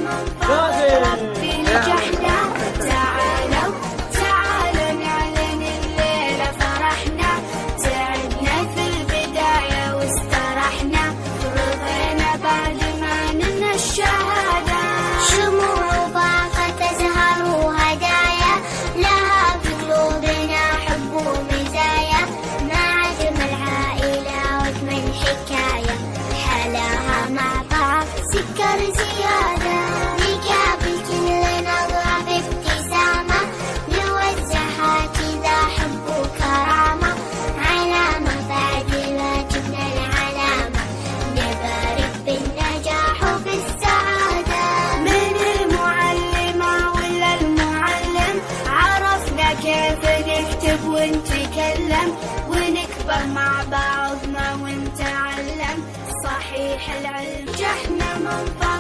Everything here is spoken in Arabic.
من فضل ربي نجحنا. تعالوا نعلن الليلة فرحنا، تعبنا في البداية واسترحنا، رضينا بعد ما نلنا الشهادة. شموع باقة تزهر وهدايا، لها في قلوبنا حب ومزايا، مع أجمل عائلة وأجمل حكاية، حلاها مع بعض سكر زيادة. نقابل كل نظرة بابتسامة، نوزعها كذا حب وكرامة، علامة بعد ما جبنا العلامة، نبارك بالنجاح وبالسعادة. من المعلمة ولا المعلم، عرفنا كيف نكتب ونتكلم، ونكبر مع بعضنا ونتعلم، صحيح العلم نجحنا من